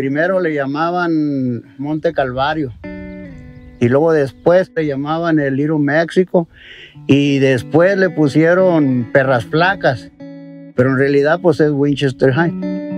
Primero le llamaban Monte Calvario y luego después le llamaban el Little México y después le pusieron Perras Flacas, pero en realidad pues es Winchester High.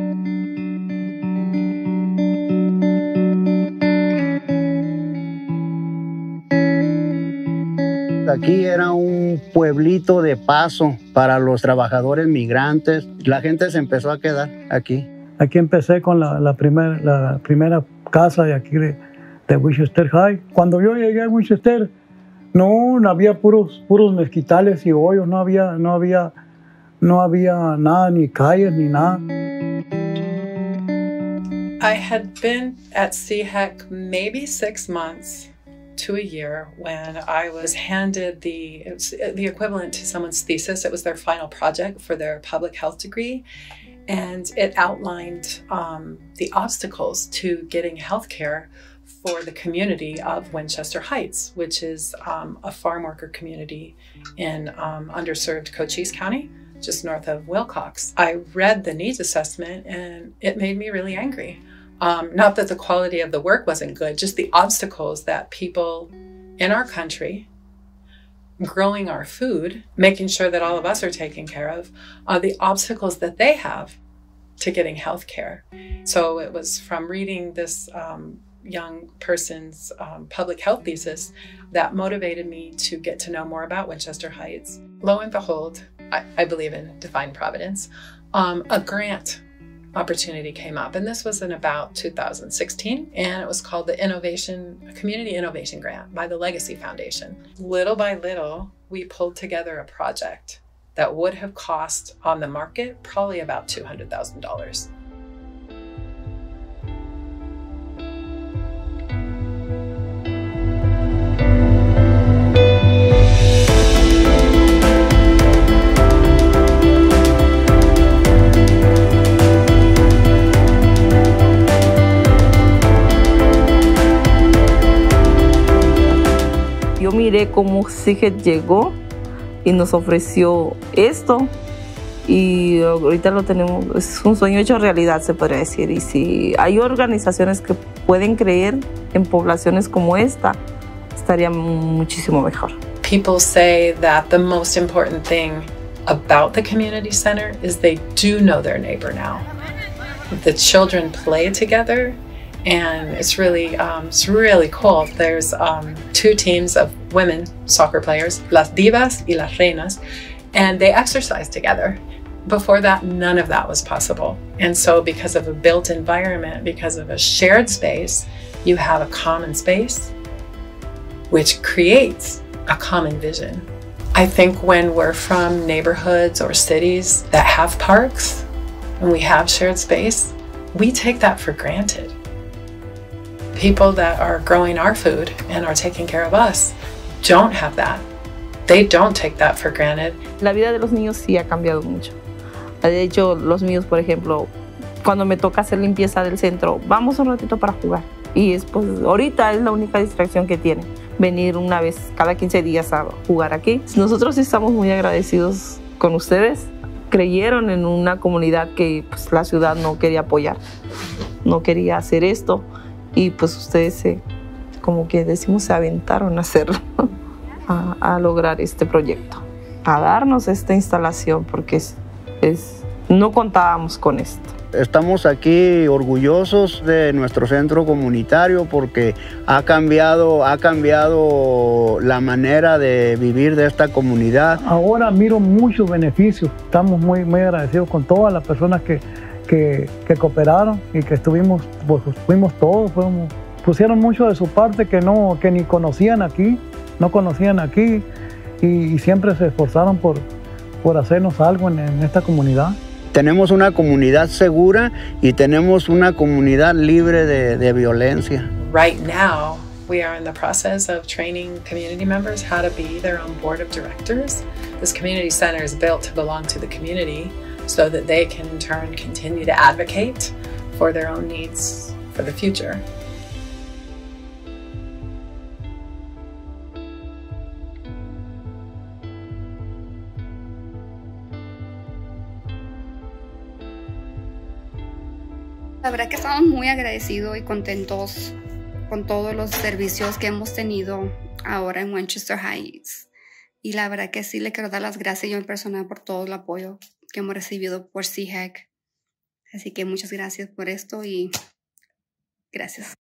Aquí era un pueblito de paso para los trabajadores migrantes. La gente se empezó a quedar aquí. Aquí empecé con la primera casa de aquí de Winchester High. Cuando yo llegué a Winchester, no había puros mezquitales y hoyos, no había nada, ni calles, ni nada. I had been at CHEC maybe 6 months to a year when I was handed the equivalent to someone's thesis. It was their final project for their public health degree. And it outlined the obstacles to getting healthcare for the community of Winchester Heights, which is a farm worker community in underserved Cochise County, just north of Wilcox. I read the needs assessment and it made me really angry. Not that the quality of the work wasn't good, just the obstacles that people in our country growing our food, making sure that all of us are taken care of, the obstacles that they have to getting health care. So it was from reading this young person's public health thesis that motivated me to get to know more about Winchester Heights. Lo and behold, I believe in divine providence, a grant opportunity came up, and this was in about 2016, and it was called the Community Innovation Grant by the Legacy Foundation. Little by little, we pulled together a project that would have cost on the market probably about $200,000. Yo miré cómo CHEC llegó y nos ofreció esto y ahorita lo tenemos, es un sueño hecho realidad, se podría decir. Y si hay organizaciones que pueden creer en poblaciones como esta, estaría muchísimo mejor. People say that the most important thing about the community center is they do know their neighbor now. The children play together. And it's really cool. There's 2 teams of women soccer players, Las Divas y Las Reinas, and they exercise together. Before that, none of that was possible. And so because of a built environment, because of a shared space, you have a common space, which creates a common vision. I think when we're from neighborhoods or cities that have parks and we have shared space, we take that for granted. People that are growing our food and are taking care of us don't have that. They don't take that for granted. La vida de los niños sí ha cambiado mucho. De hecho, los míos, por ejemplo, cuando me toca hacer limpieza del centro, vamos un ratito para jugar. Y pues, ahorita es la única distracción que tienen, venir una vez cada 15 días a jugar aquí. Nosotros estamos muy agradecidos con ustedes. Creyeron en una comunidad que pues, la ciudad no quería apoyar, no quería hacer esto. Y pues ustedes, como que decimos, se aventaron a hacerlo, a lograr este proyecto, a darnos esta instalación, porque no contábamos con esto. Estamos aquí orgullosos de nuestro centro comunitario porque ha cambiado la manera de vivir de esta comunidad. Ahora miro muchos beneficios. Estamos muy agradecidos con todas las personas que cooperaron y que estuvimos, pues fuimos todos, pusieron mucho de su parte que ni conocían aquí, y siempre se esforzaron por hacernos algo en esta comunidad. Tenemos una comunidad segura y tenemos una comunidad libre de violencia. Right now, we are in the process of training community members how to be their own board of directors. This community center is built to belong to the community, so that they can in turn continue to advocate for their own needs for the future. La verdad que estamos muy agradecidos y contentos con todos los servicios que hemos tenido ahora en Winchester Heights. Y la verdad que sí le quiero dar las gracias yo en persona por todo el apoyo que hemos recibido por CHEC. Así que muchas gracias por esto y gracias.